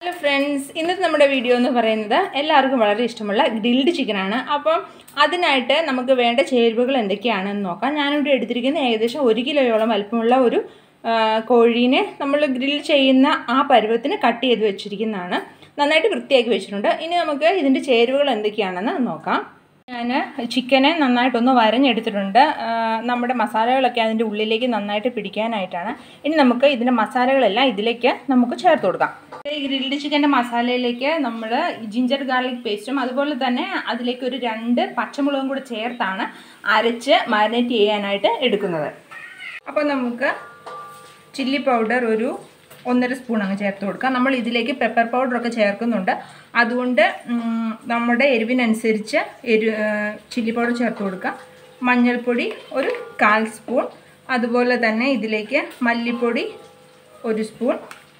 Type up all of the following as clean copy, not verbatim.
Hello friends, ഇന്നത്തെ നമ്മുടെ video എന്ന് പറയുന്നത് എല്ലാവർക്കും വളരെ ഇഷ്ടമുള്ള ഗ്രിൽഡ് ചിക്കൻ ആണ്. അപ്പോൾ അതിനായിട്ട് നമുക്ക് വേണ്ട ചേരുവകൾ എന്തൊക്കെയാണെന്ന് നോക്കാം. ഞാനിവിടെ എടുത്തിരിക്കുന്ന ഏകദേശം 1 കിലോയോളം വലിപ്പമുള്ള ഒരു കോഴിനെ നമ്മൾ ഗ്രിൽ ചെയ്യുന്ന ആ പരുവത്തിന് കട്ട് ചെയ്ത് വെച്ചിരിക്കുന്നതാണ്. നന്നായിട്ട് വൃത്തിയാക്കി വെച്ചിട്ടുണ്ട്. ഇനി നമുക്ക് ഇതിൻ്റെ ചേരുവകൾ എന്തൊക്കെയാണെന്ന് നോക്കാം. ഞാൻ ചിക്കനെ നന്നായിട്ടൊന്ന് വരഞ്ഞെടുത്തിട്ടുണ്ട്. നമ്മുടെ മസാലകളൊക്കെ അതിൻ്റെ ഉള്ളിലേക്ക് നന്നായിട്ട് പിടിക്കാനായിട്ടാണ്. ഇനി നമുക്ക് ഇതിൻ്റെ മസാലകളെല്ലാം ഇതിലേക്ക് നമുക്ക് ചേർത്ത് കൊടുക്കാം. ഈ ഗ്രിൽഡ് ചിക്കൻ്റെ മസാലയിലേക്ക് നമ്മൾ ജിഞ്ചർ ഗാർലിക് പേസ്റ്റും അതുപോലെ തന്നെ അതിലേക്ക് ഒരു 2 പച്ചമുളകും കൂടി ചേർത്താണ് അരച്ച് മാരിനേറ്റ് ചെയ്യാനായിട്ട് എടുക്കുന്നത്. അപ്പോൾ നമുക്ക് ചില്ലി പൗഡർ ഒരു 1.5 സ്പൂൺ അങ്ങ് ചേർത്ത് കൊടുക്കാം. നമ്മൾ ഇതിലേക്ക് പെപ്പർ പൗഡറൊക്കെ ചേർക്കുന്നുണ്ട്. അതുകൊണ്ട് നമ്മുടെ എരിവിനനുസരിച്ച് ചില്ലി പൗഡർ ചേർത്ത് കൊടുക്കുക. മഞ്ഞൾപ്പൊടി ഒരു 1/4 സ്പൂൺ, അതുപോലെ തന്നെ ഇതിലേക്ക് മല്ലിപ്പൊടി 1 സ്പൂൺ,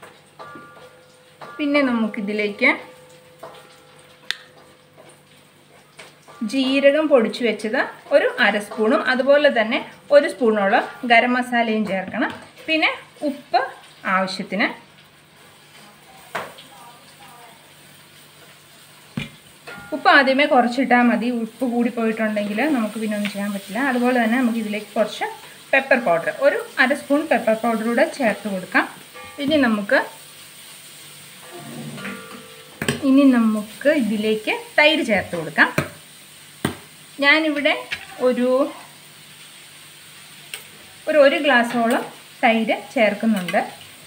പിന്നെ നമുക്കിതിലേക്ക് ജീരകം പൊടിച്ചു വെച്ചത് ഒരു 1/2 സ്പൂണും അതുപോലെ തന്നെ 1 സ്പൂണോളം ഗരം മസാലയും ചേർക്കണം. പിന്നെ ഉപ്പ് ആവശ്യത്തിന്. ഉപ്പ് ആദ്യമേ കുറച്ചിട്ടാൽ മതി. ഉപ്പ് കൂടിപ്പോയിട്ടുണ്ടെങ്കിൽ നമുക്ക് പിന്നെ ഒന്നും ചെയ്യാൻ പറ്റില്ല. അതുപോലെ തന്നെ നമുക്ക് ഇതിലേക്ക് കുറച്ച് പെപ്പർ പൗഡർ ഒരു 1/2 സ്പൂൺ പെപ്പർ പൗഡർ കൂടെ ചേർത്ത് കൊടുക്കാം. ഇനി നമുക്ക് ഇതിലേക്ക് തൈര് ചേർത്ത് കൊടുക്കാം. ഞാനിവിടെ ഒരു 1 ഗ്ലാസോളം തൈര് ചേർക്കുന്നുണ്ട്.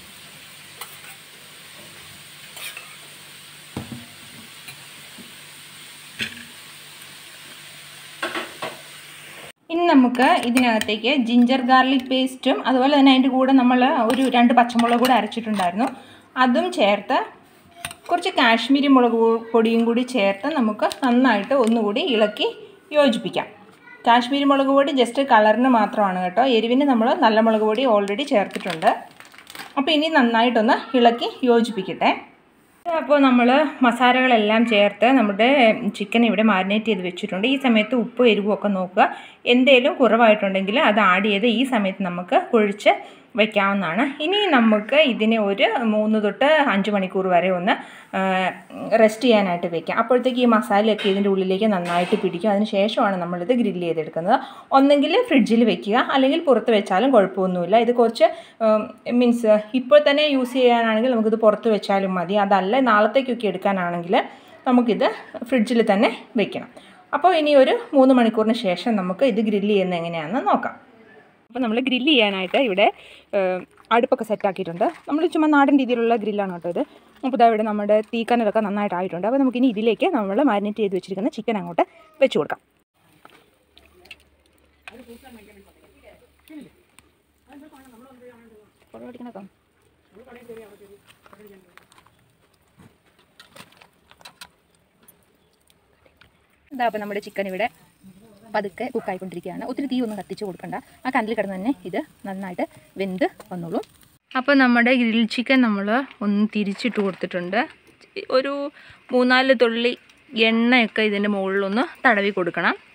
ഇനി നമുക്ക് ഇതിനകത്തേക്ക് ജിഞ്ചർ ഗാർലിക് പേസ്റ്റും അതുപോലെ തന്നെ അതിൻ്റെ കൂടെ നമ്മൾ ഒരു 2 പച്ചമുളക് കൂടെ അരച്ചിട്ടുണ്ടായിരുന്നു, അതും ചേർത്ത് കുറച്ച് കാശ്മീരി മുളക് പൊടിയും കൂടി ചേർത്ത് നമുക്ക് നന്നായിട്ട് ഒന്നുകൂടി ഇളക്കി യോജിപ്പിക്കാം. കാശ്മീരി മുളക് പൊടി ജസ്റ്റ് കളറിന് മാത്രമാണ് കേട്ടോ. എരിവിന് നമ്മൾ നല്ല മുളക് പൊടി ഓൾറെഡി ചേർത്തിട്ടുണ്ട്. അപ്പോൾ ഇനി നന്നായിട്ടൊന്ന് ഇളക്കി യോജിപ്പിക്കട്ടെ. അപ്പോൾ നമ്മൾ മസാലകളെല്ലാം ചേർത്ത് നമ്മുടെ ചിക്കൻ ഇവിടെ മാരിനേറ്റ് ചെയ്ത് വെച്ചിട്ടുണ്ട്. ഈ സമയത്ത് ഉപ്പ് എരിവും ഒക്കെ നോക്കുക. എന്തെങ്കിലും കുറവായിട്ടുണ്ടെങ്കിൽ അത് ആഡ് ചെയ്ത് ഈ സമയത്ത് നമുക്ക് കുഴിച്ച് വയ്ക്കാവുന്നതാണ്. ഇനി നമുക്ക് ഇതിനെ ഒരു 3 തൊട്ട് 5 മണിക്കൂർ വരെ ഒന്ന് റെസ്റ്റ് ചെയ്യാനായിട്ട് വെക്കാം. അപ്പോഴത്തേക്ക് ഈ മസാലയൊക്കെ ഇതിൻ്റെ ഉള്ളിലേക്ക് നന്നായിട്ട് പിടിക്കും. അതിന് ശേഷമാണ് നമ്മളിത് ഗ്രില്ല് ചെയ്തെടുക്കുന്നത്. ഒന്നെങ്കിൽ ഫ്രിഡ്ജിൽ വെക്കുക, അല്ലെങ്കിൽ പുറത്ത് വെച്ചാലും കുഴപ്പമൊന്നുമില്ല. ഇത് കുറച്ച് മീൻസ് ഇപ്പോൾ തന്നെ യൂസ് ചെയ്യാനാണെങ്കിൽ നമുക്കിത് പുറത്ത് വെച്ചാലും മതി. അതല്ല നാളത്തേക്കൊക്കെ എടുക്കാനാണെങ്കിൽ നമുക്കിത് ഫ്രിഡ്ജിൽ തന്നെ വെക്കണം. അപ്പോൾ ഇനി ഒരു 3 മണിക്കൂറിന് ശേഷം നമുക്ക് ഇത് ഗ്രില്ല് ചെയ്യുന്നത് എങ്ങനെയാണെന്ന് നോക്കാം. അപ്പോൾ നമ്മൾ ഗ്രില്ല് ചെയ്യാനായിട്ട് ഇവിടെ അടുപ്പൊക്കെ സെറ്റാക്കിയിട്ടുണ്ട്. നമ്മൾ ചുമ്മാ നാടൻ രീതിയിലുള്ള ഗ്രില്ലാണ് കേട്ടോ ഇത്. അപ്പോൾ ഇതാ ഇവിടെ നമ്മുടെ തീക്കനലൊക്കെ നന്നായിട്ടായിട്ടുണ്ട്. അപ്പോൾ നമുക്കിനി ഇതിലേക്ക് നമ്മൾ മാരിനേറ്റ് ചെയ്ത് വെച്ചിരിക്കുന്ന ചിക്കൻ അങ്ങോട്ട് വെച്ച് കൊടുക്കാം. ഇതാ അപ്പോൾ നമ്മുടെ ചിക്കൻ ഇവിടെ പതുക്കെ കുക്കായിക്കൊണ്ടിരിക്കുകയാണ്. ഒത്തിരി തീ ഒന്നും കത്തിച്ച് കൊടുക്കണ്ട. ആ കനലിൽ കിടന്ന് തന്നെ ഇത് നന്നായിട്ട് വെന്ത് വന്നോളൂ. അപ്പോൾ നമ്മുടെ ഗ്രിൽ ചിക്കൻ നമ്മൾ ഒന്ന് തിരിച്ചിട്ട് കൊടുത്തിട്ടുണ്ട്. ഒരു 3-4 തുള്ളി എണ്ണയൊക്കെ ഇതിൻ്റെ മുകളിലൊന്ന് തടവി കൊടുക്കണം.